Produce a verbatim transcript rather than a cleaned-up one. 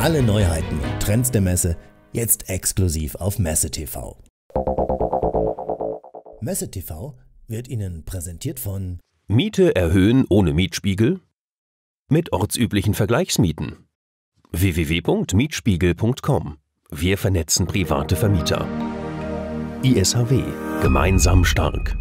Alle Neuheiten und Trends der Messe jetzt exklusiv auf Messe T V. Messe T V wird Ihnen präsentiert von Miete erhöhen ohne Mietspiegel? Mit ortsüblichen Vergleichsmieten. w w w punkt mietspiegel punkt com. Wir vernetzen private Vermieter. I S H W. Gemeinsam stark.